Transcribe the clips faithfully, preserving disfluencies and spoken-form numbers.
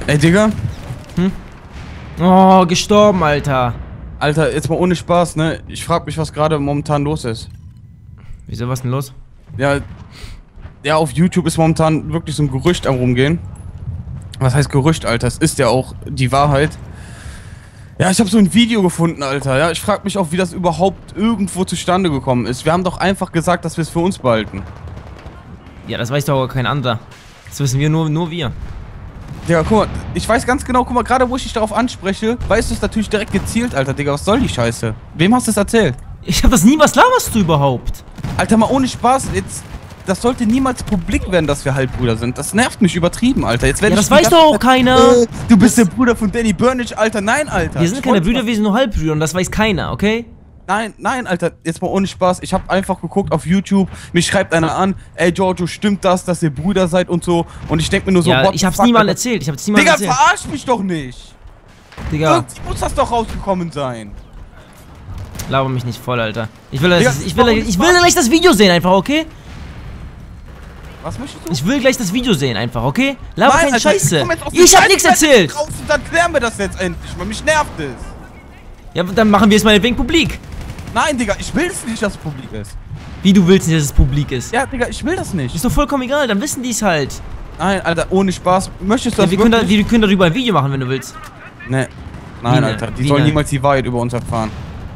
Ey, Digga. Hm? Oh, gestorben, Alter. Alter, jetzt mal ohne Spaß, ne? Ich frag mich, was gerade momentan los ist. Wieso, was denn los? Ja, ja, auf YouTube ist momentan wirklich so ein Gerücht am Rumgehen. Was heißt Gerücht, Alter? Es ist ja auch die Wahrheit. Ja, ich habe so ein Video gefunden, Alter. Ja, ich frag mich auch, wie das überhaupt irgendwo zustande gekommen ist. Wir haben doch einfach gesagt, dass wir es für uns behalten. Ja, das weiß doch auch kein anderer. Das wissen wir nur, nur wir. Digga, guck mal, ich weiß ganz genau, guck mal, gerade wo ich dich darauf anspreche, weißt du es natürlich direkt gezielt, Alter, Digga, was soll die Scheiße? Wem hast du es erzählt? Ich hab das nie, was laberst du überhaupt? Alter, mal ohne Spaß, jetzt, das sollte niemals publik werden, dass wir Halbbrüder sind. Das nervt mich übertrieben, Alter. Jetzt ja, das weiß doch auch keiner. Äh, du bist der Bruder von Danny Burnage, Alter. Nein, Alter. Wir sind keine Brüder, wir sind nur Halbbrüder und das weiß keiner, okay? Nein, nein, Alter, jetzt mal ohne Spaß. Ich habe einfach geguckt auf YouTube, mich schreibt einer an, ey Giorgio, stimmt das, dass ihr Brüder seid und so. Und ich denke mir nur so, ja, ich hab's niemandem erzählt, ich hab's niemandem Digga, erzählt. verarsch mich doch nicht. Digga. Irgendwie muss das doch rausgekommen sein. Laber mich nicht voll, Alter. Ich will, Digga, das, ich will, ich will gleich das Video sehen einfach, okay? Was möchtest du? Ich will gleich das Video sehen einfach, okay? Laber keine Alter, Scheiße. Ich, ich hab nichts erzählt. Raus und dann klären wir das jetzt endlich, mal. Mich nervt es. Ja, dann machen wir es meinetwegen publik. Nein, Digga, ich will es nicht, dass es publik ist. Wie, du willst nicht, dass es publik ist? Ja, Digga, ich will das nicht. Ist doch vollkommen egal, dann wissen die es halt. Nein, Alter, ohne Spaß. Möchtest du ja, das wir wirklich? können, da, wir können darüber ein Video machen, wenn du willst. Nee. Nein, Wie Alter, ne? die Wie sollen ne? niemals die Wahrheit über uns erfahren.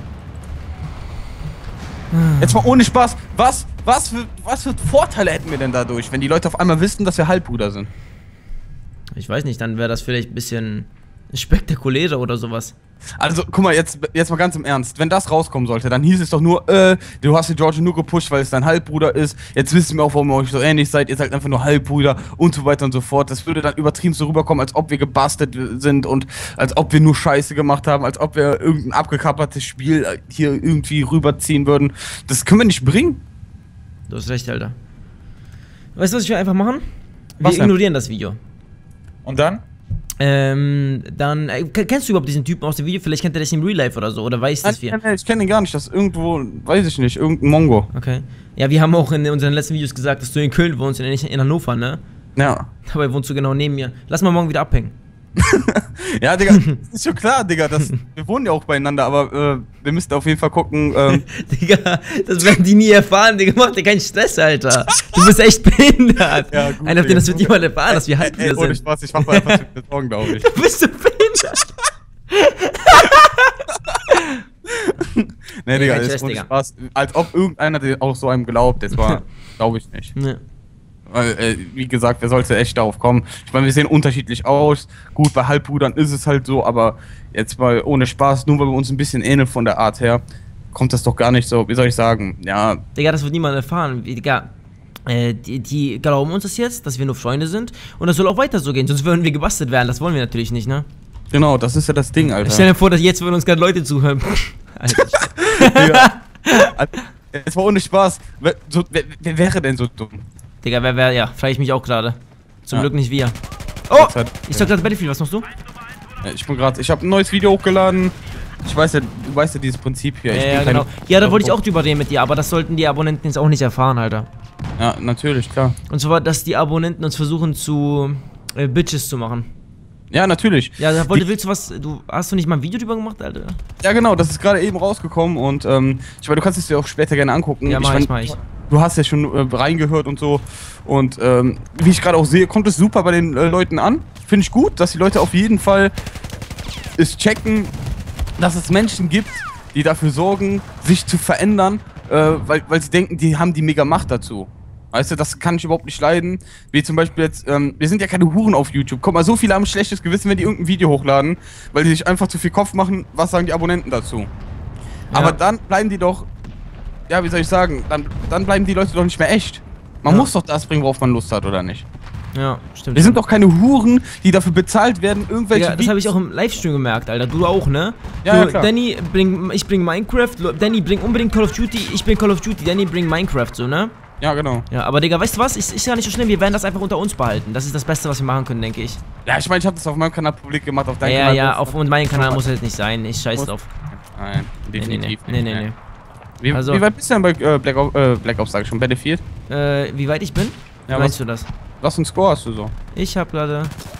Jetzt mal ohne Spaß, was, was, für, was für Vorteile hätten wir denn dadurch, wenn die Leute auf einmal wüssten, dass wir Halbbrüder sind? Ich weiß nicht, dann wäre das vielleicht ein bisschen spektakulärer oder sowas. Also, guck mal, jetzt, jetzt mal ganz im Ernst. Wenn das rauskommen sollte, dann hieß es doch nur, äh, du hast den Giorgio nur gepusht, weil es dein Halbbruder ist. Jetzt wissen wir auch, warum ihr euch so ähnlich seid. Ihr seid einfach nur Halbbrüder und so weiter und so fort. Das würde dann übertrieben so rüberkommen, als ob wir gebastelt sind und als ob wir nur Scheiße gemacht haben, als ob wir irgendein abgekappertes Spiel hier irgendwie rüberziehen würden. Das können wir nicht bringen. Du hast recht, Alter. Weißt du, was ich will einfach machen? Wir Was denn? ignorieren das Video. Und dann? Ähm, dann, äh, kennst du überhaupt diesen Typen aus dem Video? Vielleicht kennt er dich im Real Life oder so, oder weißt du das wir? Nein, nein, ich kenne ihn gar nicht, das ist irgendwo, weiß ich nicht, irgendein Mongo. Okay. Ja, wir haben auch in unseren letzten Videos gesagt, dass du in Köln wohnst und nicht in Hannover, ne? Ja. Dabei wohnst du genau neben mir. Lass mal morgen wieder abhängen. Ja, Digga, ist schon klar, Digga, das, wir wohnen ja auch beieinander, aber äh, wir müssten auf jeden Fall gucken, ähm Digga, das werden die nie erfahren, Digga, mach dir keinen Stress, Alter. Du bist echt behindert. Ja, gut, Einer, auf den das wird Digga. niemand erfahren, dass wir Halbbrüder sind. Ohne Spaß, ich mach mal einfach mit Sorgen, glaube ich. Du bist so behindert. Nee, Digga, kein ist Stress, ohne Digga. Spaß. Als ob irgendeiner den auch so einem glaubt, das war, glaube ich nicht. Ne. Weil, äh, wie gesagt, wer sollte echt darauf kommen? Ich meine, wir sehen unterschiedlich aus. Gut, bei Halbbrüdern ist es halt so, aber jetzt mal ohne Spaß, nur weil wir uns ein bisschen ähneln von der Art her, kommt das doch gar nicht so, wie soll ich sagen, ja. Digga, das wird niemand erfahren. Digga, äh, die, die glauben uns das jetzt, dass wir nur Freunde sind und das soll auch weiter so gehen, sonst würden wir gebastelt werden. Das wollen wir natürlich nicht, ne? Genau, das ist ja das Ding, Alter. Stell dir vor, dass jetzt würden uns gerade Leute zuhören. Alter. Ja. Also, jetzt mal ohne Spaß, wer, so, wer, wer wäre denn so dumm? Digga, wer wäre, ja, frage ich mich auch gerade. Zum Ja. Glück nicht wir. Oh! Hat, Ich sag gerade Battlefield, was machst du? ja, ich bin gerade, ich habe ein neues Video hochgeladen. Ich weiß ja, du weißt ja dieses Prinzip hier. Ich Ja, ja, bin genau. kein- Ja, da wollte ich auch drüber reden mit dir, aber das sollten die Abonnenten jetzt auch nicht erfahren, Alter. Ja, natürlich, klar. Und zwar, dass die Abonnenten uns versuchen zu äh, Bitches zu machen. Ja, natürlich. Ja, da wollte, Die- willst du was, du, hast du nicht mal ein Video drüber gemacht, Alter? Ja, genau, das ist gerade eben rausgekommen und ähm, ich meine, du kannst es dir auch später gerne angucken. Ja, mach ich, ich, mach ich. Du hast ja schon äh, reingehört und so und ähm, wie ich gerade auch sehe, kommt es super bei den äh, Leuten an. Finde ich gut, dass die Leute auf jeden Fall es checken, dass es Menschen gibt, die dafür sorgen, sich zu verändern, äh, weil, weil sie denken, die haben die mega Macht dazu. Weißt du, das kann ich überhaupt nicht leiden. Wie zum Beispiel jetzt, ähm, wir sind ja keine Huren auf YouTube. Guck mal, so viele haben ein schlechtes Gewissen, wenn die irgendein Video hochladen, weil die sich einfach zu viel Kopf machen, was sagen die Abonnenten dazu. Ja. Aber dann bleiben die doch, ja, wie soll ich sagen, dann, dann bleiben die Leute doch nicht mehr echt. Man Ja. muss doch das bringen, worauf man Lust hat, oder nicht? Ja, stimmt. Wir sind doch keine Huren, die dafür bezahlt werden, irgendwelche... Digga, das habe ich auch im Livestream gemerkt, Alter. Du auch, ne? Ja, so, ja, klar. Danny, bring, ich bring Minecraft. Danny, bring unbedingt Call of Duty. Ich bring Call of Duty. Danny, bring Minecraft, so, ne? Ja, genau. Ja, aber Digga, weißt du was? Ist, ist ja nicht so schlimm. Wir werden das einfach unter uns behalten. Das ist das Beste, was wir machen können, denke ich. Ja, ich meine, ich habe das auf meinem Kanal publik gemacht, auf deinem Ja, Kanal. ja, muss- auf und meinem Kanal muss es nicht sein. Ich scheiß drauf. Nein, Nee, nee, definitiv nee. Nee, nicht. nee, nee. Wie, Also- wie weit bist du denn bei äh, Black, Ops, äh, Black Ops, sag ich schon, Battlefield? Äh, wie weit ich bin? Ja, Meinst du das? Was für einen Score hast du so? Ich hab gerade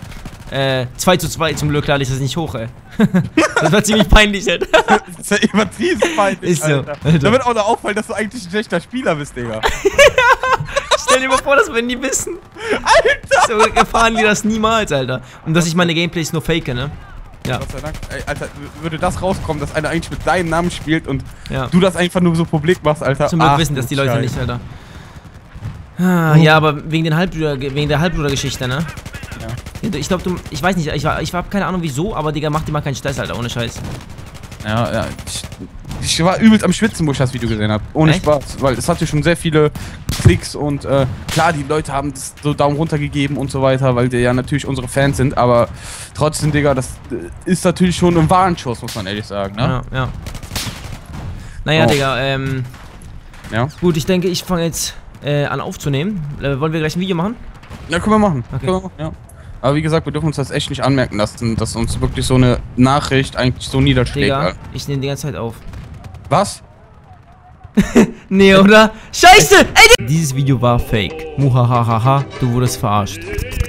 Äh, zwei zu zwei, zum Glück lade ich das nicht hoch, ey. Das war ziemlich peinlich, Alter. Das ist ja übertrieben peinlich, Ist so, Alter. Alter. Da wird auch noch auffallen, dass du eigentlich ein schlechter Spieler bist, Digga. Stell dir mal vor, das würden die wissen. Alter! So erfahren die das niemals, Alter. Und dass ich meine Gameplays nur fake, ne? Ja. Gott sei Dank. Ey, Alter, würde das rauskommen, dass einer eigentlich mit deinem Namen spielt und Ja. du das einfach nur so publik machst, Alter. Zum Glück Ach, wissen das die Leute Scheiße. nicht, Alter. Ah, ja, aber wegen den Halbbruder, wegen der Halbbruder-Geschichte, ne? Ja. Ich glaube, du, ich weiß nicht, ich war, ich hab keine Ahnung wieso, aber Digga, mach dir mal keinen Stress, Alter, ohne Scheiß. Ja, ja. Ich, ich war übelst am Schwitzen, wo ich das Video gesehen habe. Ohne Echt? Spaß. Weil es hatte schon sehr viele Klicks und äh, klar, die Leute haben das so Daumen runter gegeben und so weiter, weil die ja natürlich unsere Fans sind, aber trotzdem, Digga, das äh, ist natürlich schon ein Warenschuss, muss man ehrlich sagen, ne? Ja, ja. Naja, Oh. Digga, ähm, Ja. gut, ich denke, ich fange jetzt äh, an aufzunehmen. Äh, wollen wir gleich ein Video machen? Ja, können wir machen. Okay. Können wir machen, ja. Aber wie gesagt, wir dürfen uns das echt nicht anmerken lassen, dass uns wirklich so eine Nachricht eigentlich so niederschlägt. Digga, Alter. ich nehme die ganze Zeit auf. Was? Nee, oder? Scheiße! Ey, dieses Video war fake. Muhahaha, du wurdest verarscht.